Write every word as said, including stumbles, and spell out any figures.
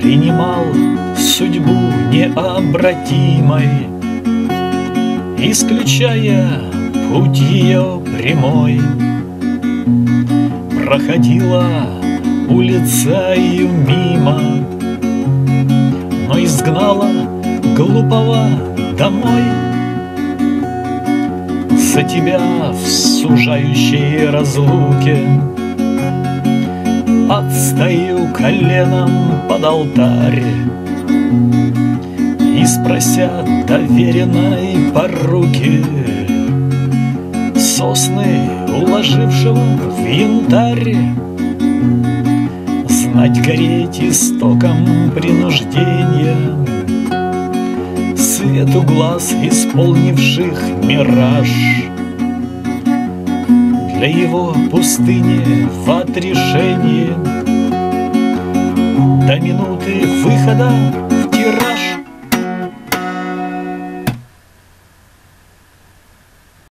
принимал судьбу необратимой, исключая путь ее прямой. Проходила улица ее мимо, но изгнала глупого домой. За тебя в сужающей разлуке отстаю коленом под алтарь и спрося доверенной поруки сосны, уложившего в янтарь, знать гореть истоком принуждения, свету глаз, исполнивших мираж. Для его пустыни в отрешении до минуты выхода в тираж.